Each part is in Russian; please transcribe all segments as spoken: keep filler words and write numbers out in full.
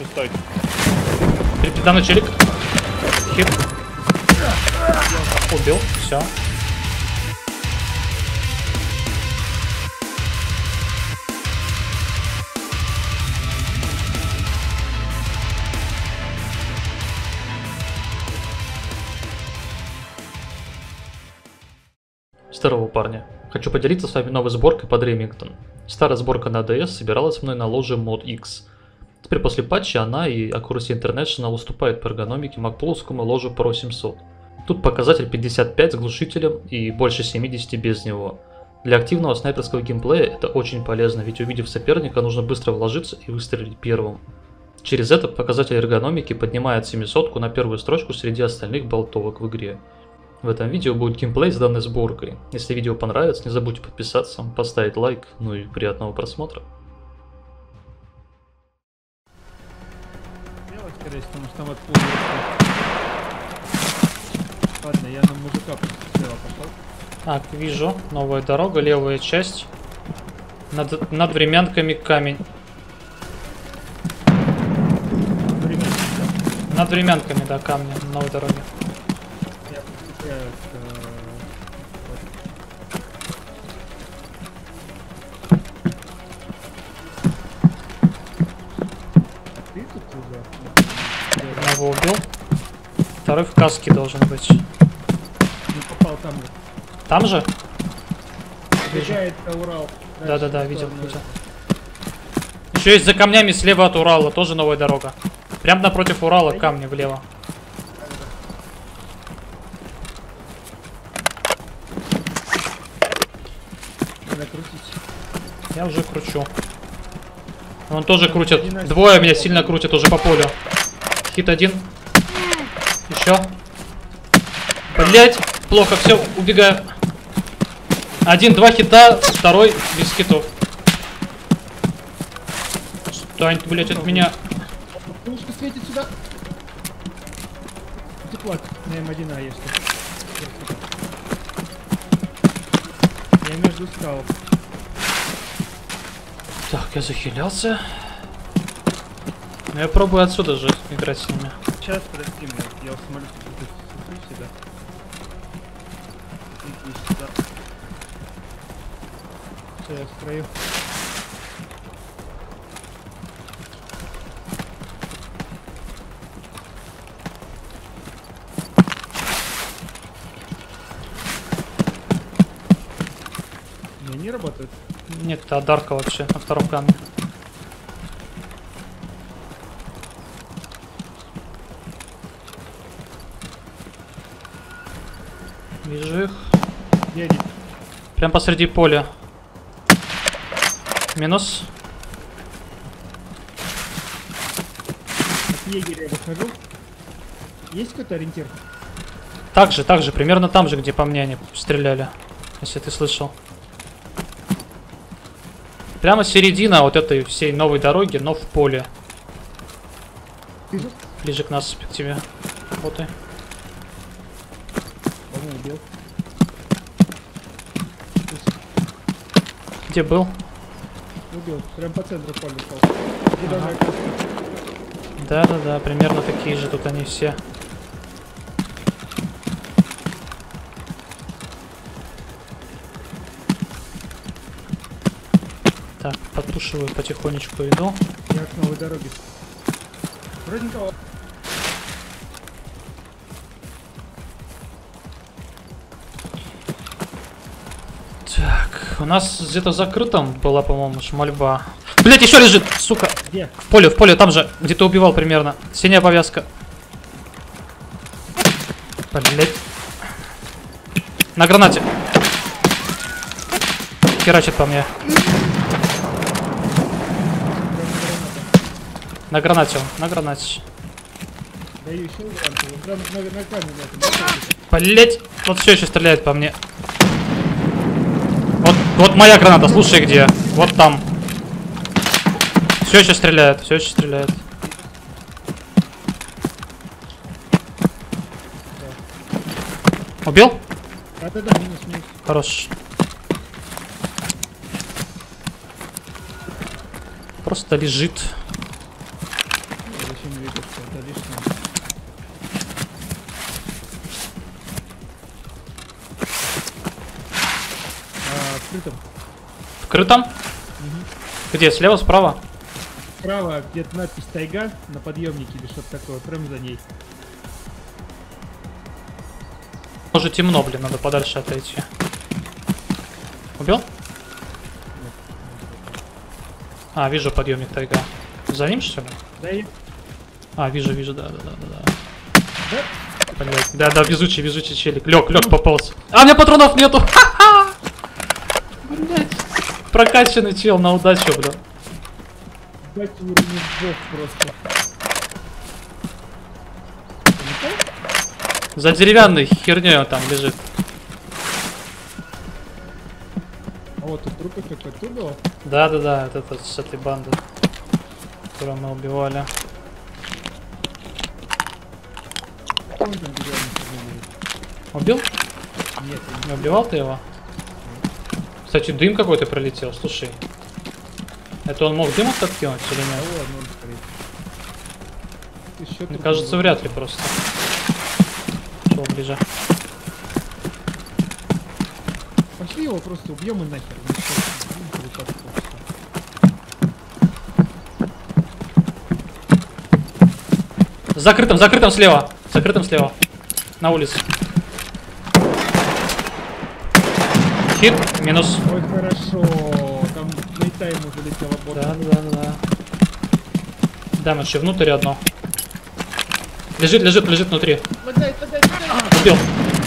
шестой. Передо мной челик. Хит. Убил. Все. Здорово, парни. Хочу поделиться с вами новой сборкой под Ремингтон. Старая сборка на ди эс собиралась мной на ложе ModX. Теперь после патча она и Accuracy International уступает по эргономике макпловскому ложу Pro семьсот. Тут показатель пятьдесят пять с глушителем и больше семидесяти без него. Для активного снайперского геймплея это очень полезно, ведь увидев соперника, нужно быстро вложиться и выстрелить первым. Через это показатель эргономики поднимает семисотку на первую строчку среди остальных болтовок в игре. В этом видео будет геймплей с данной сборкой. Если видео понравится, не забудьте подписаться, поставить лайк, ну и приятного просмотра. Скорее, потому что там откуда. Ладно, я на мужика слева пошел. Так, вижу. Новая дорога, левая часть. Над, над времянками камень. Времянки, да? Над времянками, да, камни на новой дороге. Я подключаю к... А ты тут уже? Одного убил. Второй в каске должен быть. Не попал там же. Там же? Бегает Урал. Да-да-да, видел, видел. Еще есть за камнями слева от Урала, тоже новая дорога. Прям напротив Урала камни влево. Надо крутить. Я уже кручу. Он тоже крутит. Двое меня сильно крутят уже по полю. Хит один. Еще. Блять, плохо, все, убегаю. Один, два хита, второй без хитов. Стань, блять, от меня. Пушка светит сюда. Теплак на эм один, а если. Я между скал. Так, я захилялся. Но я пробую отсюда же играть с ними. Сейчас, подожди, меня. Я в самолете суши себя. И сюда. Все, я в строю. Не, не работает. Нет, это Дарка вообще на втором камне. Вижу их. Где они? Прям посреди поля. Минус. От егеря я выхожу. Есть какой-то ориентир? Так же, так же, примерно там же, где по мне они стреляли. Если ты слышал. Прямо середина вот этой всей новой дороги, но в поле. Вижу. Ближе к нас, к тебе. Вот и. По-моему, убил. Где был? Убил. Прям по центру поля упал. Где Ага. даже... Да-да-да, примерно такие же тут они все. Так, потушиваю, потихонечку иду. Я к новой дороге. Вроде никого. Так, у нас где-то закрытом была, по-моему, шмальба. Блять, еще лежит, сука. Где? В поле, в поле, там же, где ты убивал примерно. Синяя повязка. Блять. На гранате. Херачит по мне. На гранате он, на гранате. Даю еще гранату. Прям на, на камне на этом. Блять, вот все еще стреляет по мне. Вот, вот моя граната, слушай где. Вот там. Все еще стреляет, все еще стреляет. Убил? Да-да-да, минус, минус. Хорош. Просто лежит. зачем двигаться, это лишнее. А, открытым. Вкрытом? Угу. Где? Слева, справа? Справа где-то надпись «Тайга» на подъемнике или что-то такое, прям за ней. Уже темно, блин, надо подальше отойти. Убил? А, вижу подъемник Тайга. За ним, что ли? Да и... А, вижу, вижу, да, да, да, да. Да? Блять, да, да, везучий, везучий челик. Лег, лег, пополз. А, у меня патронов нету! Ха-ха! Блять. Прокачанный чел на удачу, бля. Дать уровень бог просто. За деревянной херней он там лежит. А вот тут трупы какой-то было. Да, да, да, это, это с этой банды, которую мы убивали. Кто он там деревянный сидел? Убил? Нет, Не убивал ты его? Кстати, дым какой-то пролетел, слушай. Это он мог дым откинуть или а нет? ладно, он скорее. Еще Мне кажется, вряд ли просто. Шел ближе. Пошли его просто убьем и нахер. Ну, что, блин, перепад просто. Закрытым, закрытым слева. Закрытым слева. На улице. Хит, минус. Ой, хорошо. Там найтайм уже летела бот. Да, да, да. Дамage внутрь одно. Лежит, лежит, лежит внутри. Подай, подай, подай. Убил.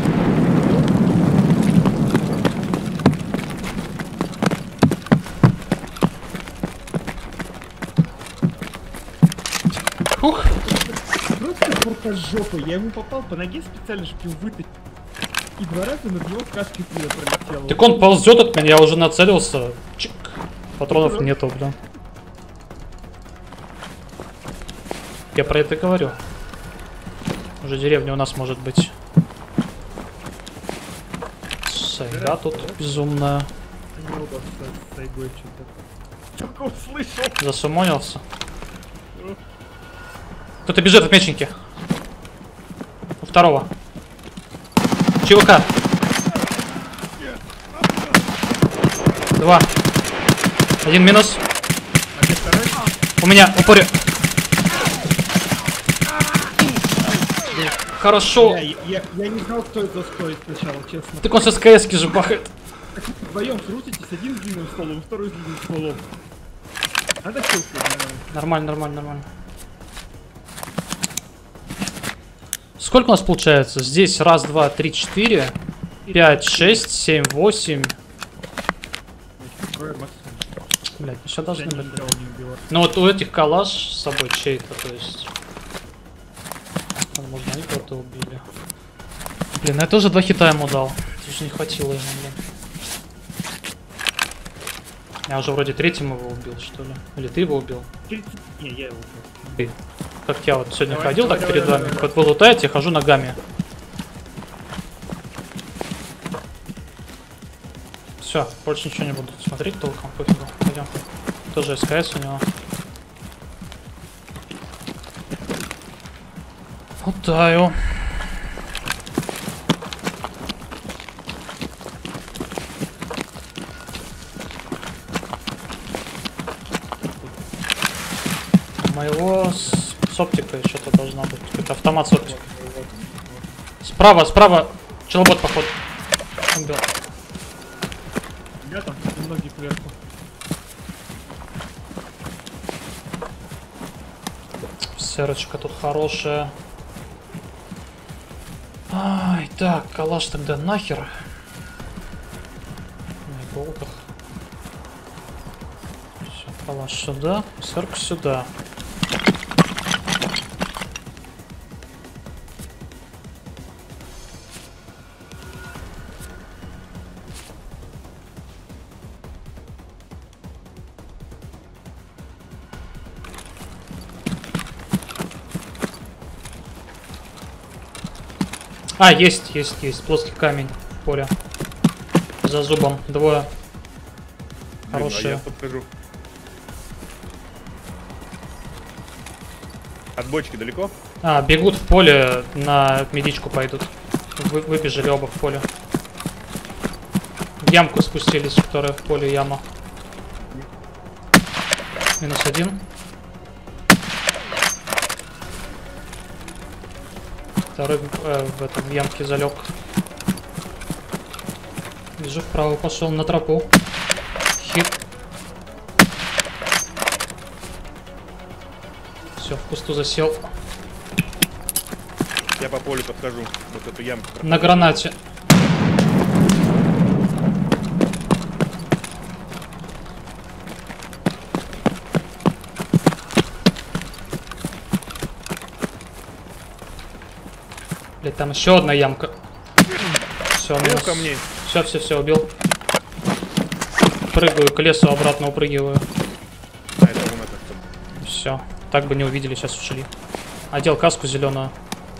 Ух. Просто порка жопы. Я ему попал по ноге специально, чтобы его вытащить. И два раза над него каской пуля пролетела. Так он ползет от меня, я уже нацелился. Чик. Патронов нету, блин. Я про это говорю. Уже деревня у нас может быть. Сайга тут безумная. Они оба с Сайгой что-то. Только услышал. Засумонился. Кто-то бежит от мечники. У второго. ЧВК. Два. Один минус. А где второй? У меня упоре. Хорошо. Я, я, я не знал, кто это стоит сначала, честно. Так он с СКС-ки же бахает. Вдвоем крутитесь, один с длинным стволом, второй с длинным стволом. Надо все Нормально, нормально, нормально. Сколько у нас получается? Здесь раз, два, три, четыре, пять, шесть, семь, восемь. Блять, еще должны быть. Ну вот у этих калаш с собой чей-то, то есть. Возможно, они кого-то убили. Блин, я тоже два хита ему дал. Уже не хватило ему, блин. Я уже вроде третьим его убил, что ли? Или ты его убил? Не, я его убил. Ты. Как я вот сегодня Давай, ходил давай, так давай, перед давай, вами. давай. Вот вы лутаете, хожу ногами. Все, больше ничего не буду смотреть толком. Пофигу. Пойдем. Тоже СКС у него. Лутаю. Моего с, с оптикой что-то должно быть. Это автомат с оптикой. Справа, справа. Челобот, походу. Убил. Я там многие кверху. Серочка тут хорошая. Ай, так, калаш тогда нахер. На иголках. Все, калаш сюда, серк сюда. А, есть, есть, есть. Плоский камень. Поле. За зубом. Двое. Хорошие. А я подхожу. От бочки далеко? А, бегут в поле, на медичку пойдут. Вы, выбежали оба в поле. В ямку спустились, которая в поле яма. Минус один. Второй э, в этом в ямке залег. Вижу, вправо пошел на тропу. Хит. Все, в кусту засел. Я по полю подхожу. Вот эту ямку. На гранате. Блять, там еще одна ямка. Все, минус. ко мне. Все, все, все, убил. Прыгаю к лесу, обратно упрыгиваю. А, это вон это. Все. Так бы не увидели, сейчас ушли. Одел каску зеленую.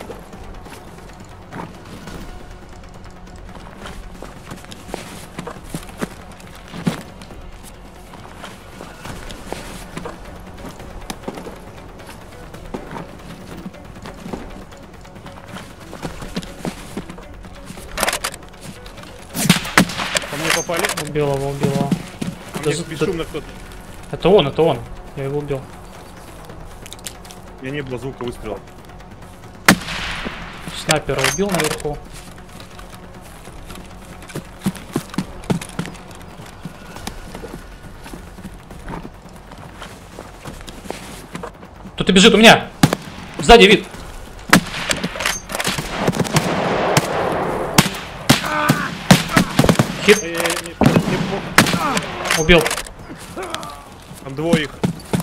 По мне попали. Убил его, убил его. По Да мне за- бесшумно кто-то. Это он, это он. Я его убил. У меня не было звука выстрела. Снайпера убил наверху. Кто-то бежит у меня. Сзади вид. Хит. Эй, эй, эй, не- не- Убил. Там двое их.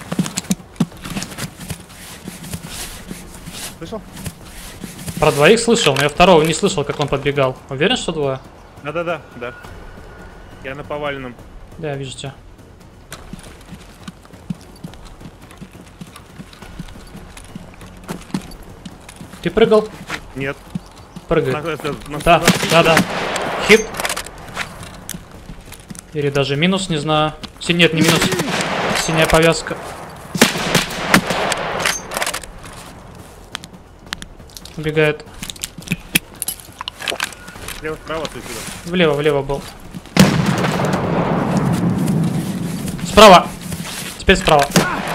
Слышал? Про двоих слышал, но я второго не слышал, как он подбегал. Уверен, что двое? Да-да-да, да. Я на поваленном. Да, я вижу тебя. Ты прыгал? Нет. Прыгай. На- это- на- Да, на- да, да. Хит. Или даже минус, не знаю. Си- Нет, не минус. Синяя повязка. Убегает. Слева, справа, ты сюда. Влево, влево был. Справа. Теперь справа.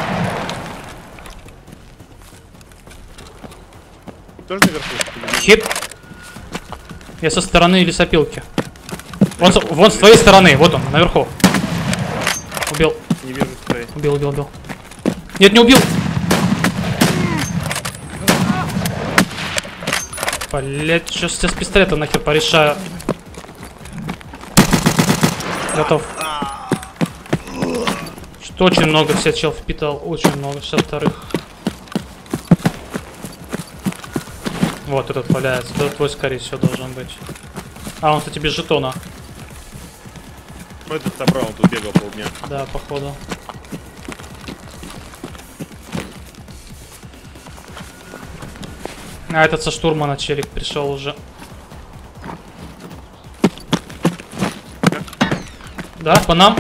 Тоже наверху? Хит. Я со стороны лесопилки. Вон, с- вон с твоей стороны. Вот он, наверху. Убил. Не вижу своей. Убил, убил, убил. Нет, не убил. Блять, сейчас с пистолета нахер порешаю. Готов. Что очень много все чел впитал. Очень много. шестьдесят вторых. Вот этот валяется. Это твой, скорее всего, должен быть. А, он, кстати, без жетона. Ну этот собрал, он тут бегал полдня. Да, походу. А этот со штурмана челик пришел уже. Да, по нам.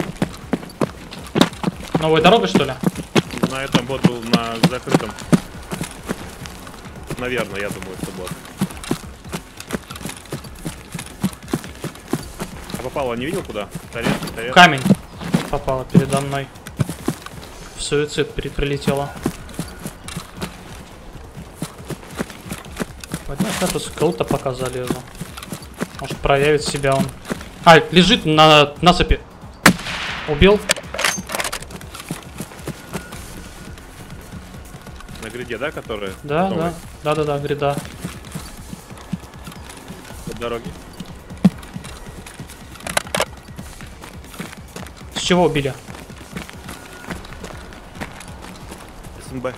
Новая дорога, что ли? Не знаю, там бот был на закрытом. Наверное, я думаю, что бот. А попало, не видел куда? Торец, торец. Камень попала передо мной. В суицид при- прилетела. Поднял статус, кого-то пока залезу. Может проявит себя он. А, лежит на насыпи. Убил. На гриде, да, которые? Да, готовы да. Да, да, да, гряда. От дороги. С чего убили? СНБ.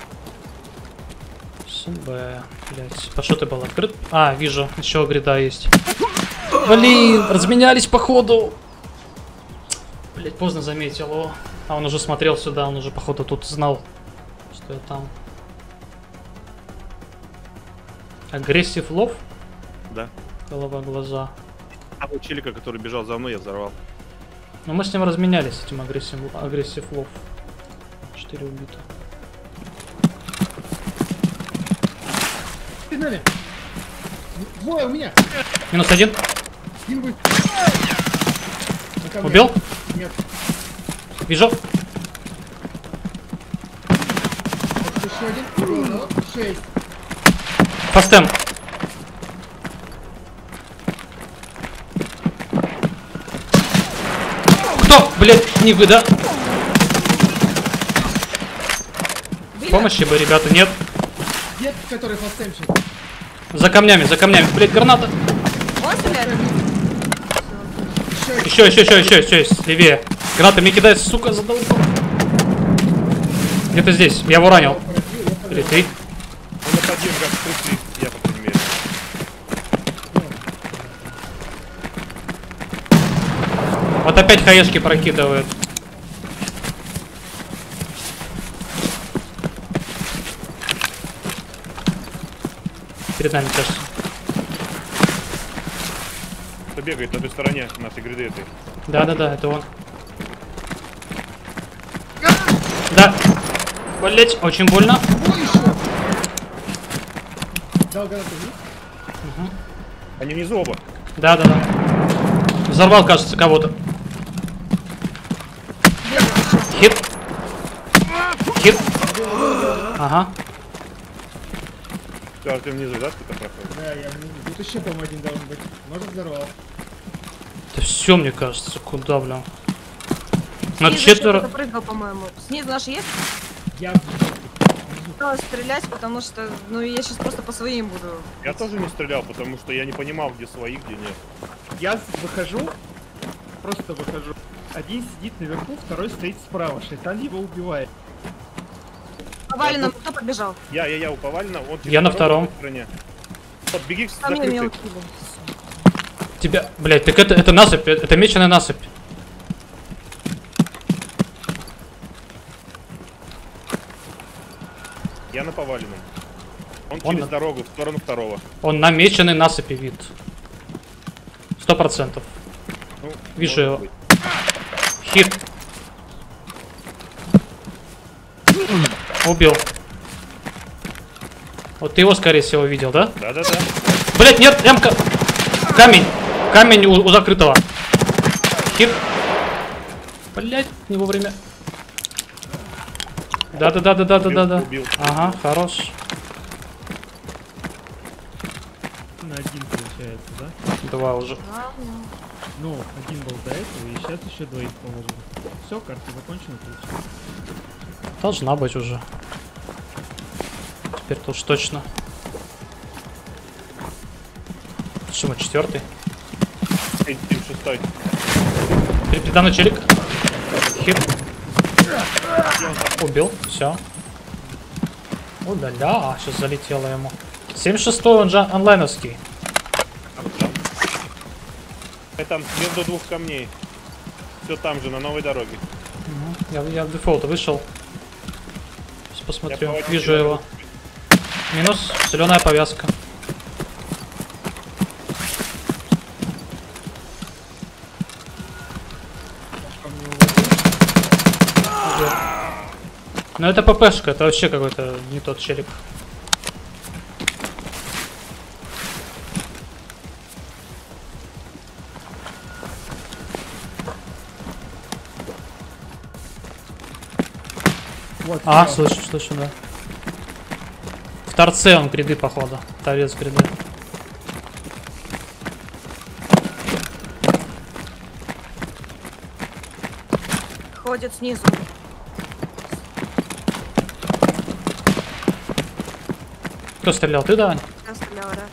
СБ, блять. По что ты был открыт? А, вижу, еще гряда есть. Блин, разменялись походу. Блять, поздно заметил его. А он уже смотрел сюда, он уже походу тут знал, что я там. Агрессив лов? Да. Голова, глаза. А вот челика, который бежал за мной, я взорвал. Но мы с ним разменялись, с этим агрессив, агрессив лов. Четыре убито. перед нами. Двое у меня. Минус один. Один вы. На камне. Убил? Нет. Вижу. Еще один. Убил одного. Шесть. Фастем. Кто? Блять, не вы, да? Помощи бы, ребята, нет. Дед, который фастемщик. За камнями, за камнями. Блять, граната. Он стреляет? Еще Еще, еще, еще, еще, еще, левее. Граната мне кидает, сука, задолбал. Где-то здесь, я его ранил. Или ты? Он один как пришли, я по крайней мере. Вот опять хаешки прокидывают. Перед нами, кажется. Кто бегает на той стороне нашей гряды этой. Да-да-да, это он. Да. Блять, очень больно. Ой, еще. Дал гранату вниз. Они внизу оба. Да-да-да. Взорвал, кажется, кого-то. Хит. Хит. Ага. Все, а ты внизу, да, кто-то проходит? Да, я внизу. Тут еще, по-моему, один должен быть. Может, взорвал. Это все, мне кажется, куда, бля. На Снизу четверо. кто-то прыгал, по-моему. Снизу наш есть? Я Надо стрелять, потому что, ну, я сейчас просто по своим буду. Я тоже не стрелял, потому что я не понимал, где свои, где нет. Я выхожу, просто выхожу. Один сидит наверху, второй стоит справа. Шайтан его убивает. Повалено, кто побежал? Я, я, я у Повалина, он Я на втором. стороне. Вот, беги к Ко мне закрытой. мелкий был. Тебя, блять, так это, это насыпь, это меченая насыпь. Я на Повалином. Он, Он через на- дорогу, в сторону второго. Он на меченой насыпи вид. Сто процентов. Ну, Вижу может его. быть. Хит. Убил. Вот ты его, скорее всего, видел, да? Да-да-да. Блять, нет, ямка. Камень. Камень у, у закрытого. Хит. Блять, не вовремя. Да-да-да-да-да-да-да. Убил, убил. Ага, хорош. На один получается, да? Два уже. Ладно. Ну, один был до этого, и сейчас еще двоих положили. Все, карта закончена, получается. Должна быть уже. Теперь-то уж точно. Что мы, четвертый? Тим шестой. Передо мной челик. Хит. Убил, все. О, да, да, сейчас залетело ему. семьдесят шестой, он же онлайновский. Это между двух камней. Все там же, на новой дороге. Я, я в дефолт вышел. Сейчас Я посмотрю. Повалина Вижу вижу. его. Минус, зеленая повязка. Убил. Ну это ППшка, это вообще какой-то не тот челик. Вот, А, всё. слышу, слышу, да. В торце он гряды, походу. Торец гряды. Ходит снизу. Кто стрелял? Ты, да? Я стреляла, да.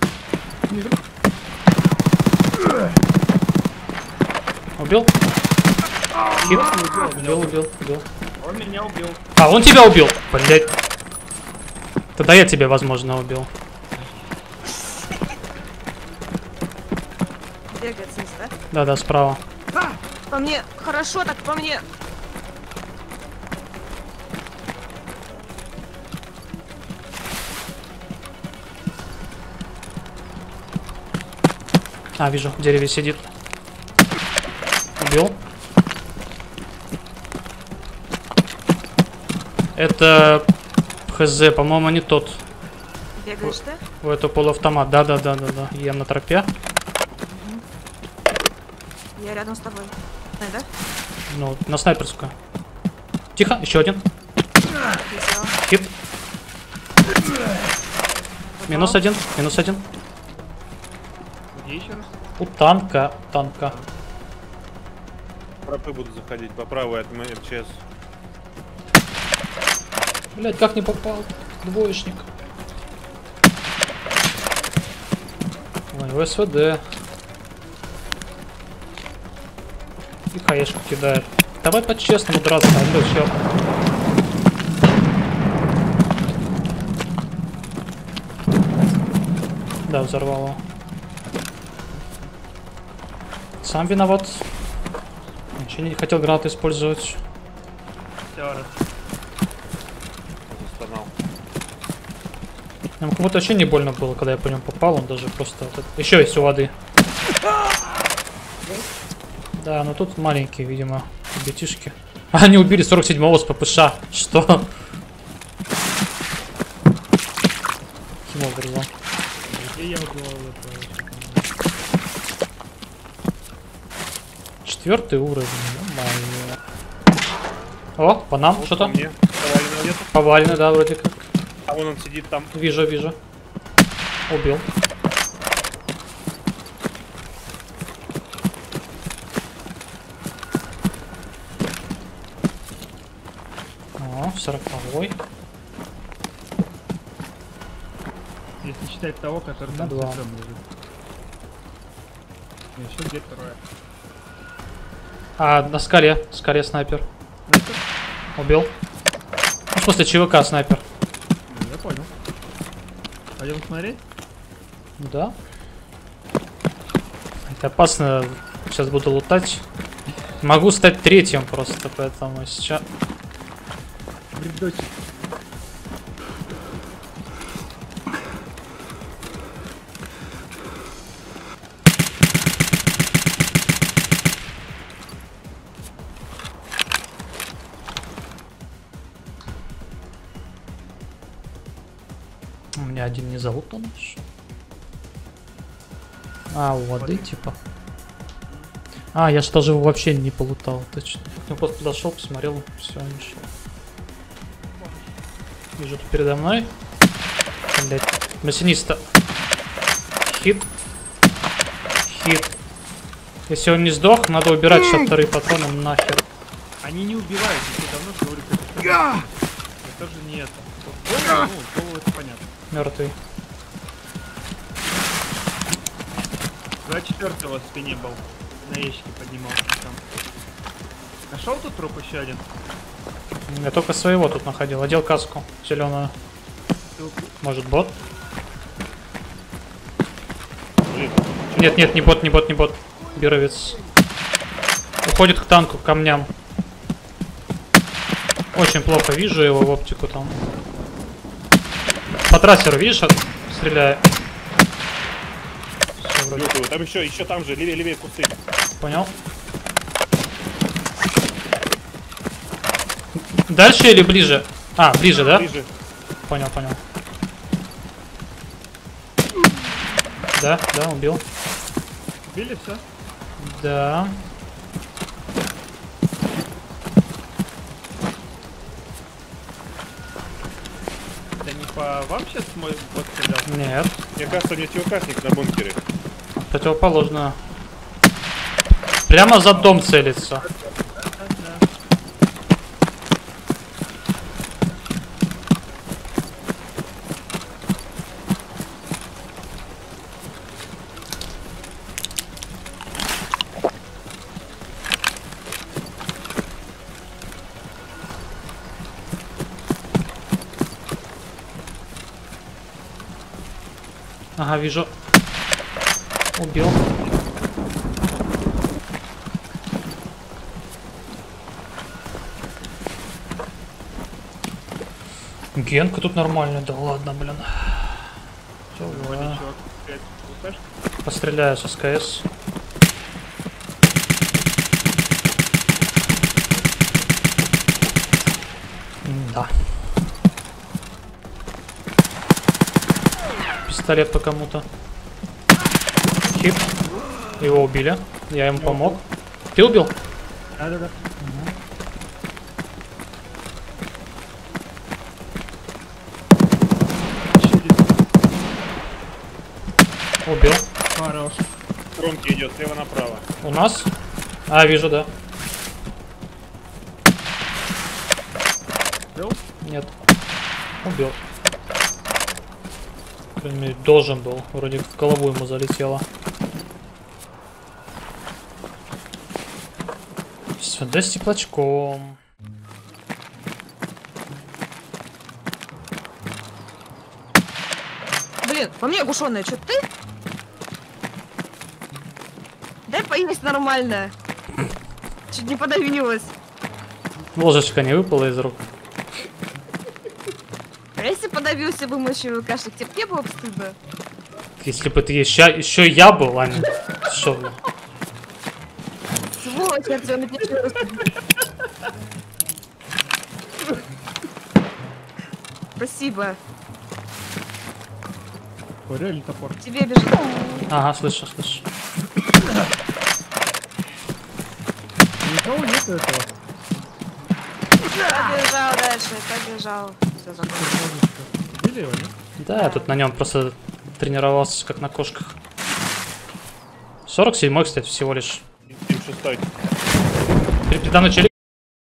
Убил? Хит. Убил, убил, убил. Он меня убил. А, он тебя убил? Блять. Тогда я тебя, возможно, убил. Бегает снизу, да? Да-да, справа. По мне, хорошо, так по мне. А, вижу, в дереве сидит. Убил. Это... Хз, по-моему, не тот. Бегаешь ты? В эту полуавтомат. Да-да-да-да-да. Я на тропе. Я рядом с тобой. Знай, да? Ну, на снайперскую. Тихо, еще один. Весело. Хит. Минус один, минус один. Где еще раз? У танка, танка. Тропы будут заходить по правой от МЧС. Блять, как не попал? Двоечник. Ой, СВД. И хаешку кидает. Давай по-честному драться, алло, чел. Да, взорвало. Сам виноват. Ничего не хотел гранаты использовать. Все, раз. Застонал. Нам кому-то вообще не больно было, когда я по нему попал, он даже просто... Вот это... Еще есть у воды. Да, но тут маленькие, видимо, ребятишки. Они убили сорок седьмого с ППШ. Что? Каким образом? Где я убивал это? Четвертый уровень. Нормально. О, по нам Вот что-то. по мне. Повалено где-то. Повалено, да, вроде как. А вон он сидит там. Вижу, вижу. Убил. О, сороковой. Если считать того, который На там два. совсем лежит. Еще где второе. А, на скале. Скале снайпер. Снайпер? Убил. Ну, в смысле, ЧВК снайпер. Ну, я понял. Пойдем смотреть? Да. Это опасно. Сейчас буду лутать. Могу стать третьим просто, поэтому сейчас... Бредочек. У меня один не залутан. А, у воды типа. А, я ж даже его вообще не полутал, точно. Ну просто подошел, посмотрел, все, ничего. Вижу тут передо мной. Блять. Массиниста. Хит. Хит. Если он не сдох, надо убирать сейчас вторые патроны нахер. Они не убивают, я тебе давно говорю, как это. Это же не это. Вот голову, ну, голову это понятно. Мертвый. Два четвертого в спине был. На ящике поднимался там. Нашел тут труп еще один? Я только своего тут находил. Одел каску зеленую. Может бот? Блин. Нет, нет, не бот, не бот, не бот. Бировец. Уходит к танку, к камням. Очень плохо вижу его в оптику там. По трассеру, видишь, от... стреляю. Всё, вроде. Бьют его. Там еще, еще там же, левее, левее кусты. Понял. Дальше или ближе? А, ближе, да? Ближе. Понял, понял. Да, да, убил. Убили все? Да. Это не по вам сейчас мой бот стрелял? Нет. Мне кажется, мне ЧВКшник на бункере. Противоположно. Прямо за дом целится. Ага, вижу. Убил. Генка тут нормально, да ладно, блин. Вроде Да. чувак опять ЛПшка. Постреляю с СКС. Да. пистолет по кому-то. Хип. Его убили. Я ему помог. Ты убил? Да-да-да. Убил. Хорош. Громкий идет слева направо. У нас? А, вижу, да. Был? Нет. Убил. По крайней мере, должен был. Вроде в голову ему залетело. Сюда с теплачком. Блин, по мне гушеная, что ты? Дай поесть нормально. Чуть не подавилась. Ложечка не выпала из рук. А если подавился бы мочевой кашлик, тебе не было бы стыдно? Если бы ты еще, еще я был, а не... Шо, блин. Сволочь, я тебя напишу. Спасибо. Ой, реально топор. Тебе бежит. Ага, слышу, слышу. Никого нет этого. Побежал дальше, побежал. Все закончилось. Убили его, нет? Да, я тут на нем просто тренировался, как на кошках. сорок седьмой, кстати, всего лишь. семьдесят шестой. Передо мной челик.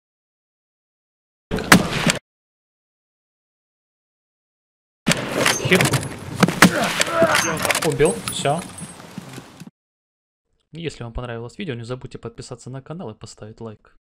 Хит. Убил, все. Если вам понравилось видео, не забудьте подписаться на канал и поставить лайк.